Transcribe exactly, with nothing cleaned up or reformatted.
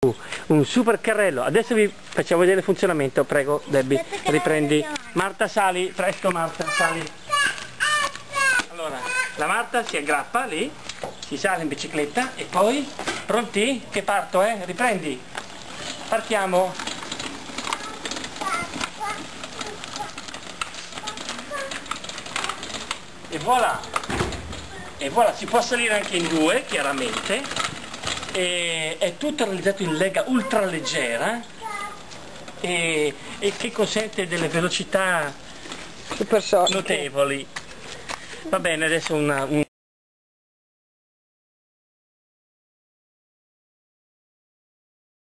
Un super carrello. Adesso vi facciamo vedere il funzionamento. Prego Debbie, riprendi. Marta, sali, presto Marta, sali. Allora, la Marta si aggrappa lì, si sale in bicicletta e poi, pronti? Che parto, eh? Riprendi. Partiamo. E voilà. E voilà, si può salire anche in due, chiaramente. E è tutto realizzato in lega ultra leggera e, e che consente delle velocità notevoli. Va bene, adesso una, un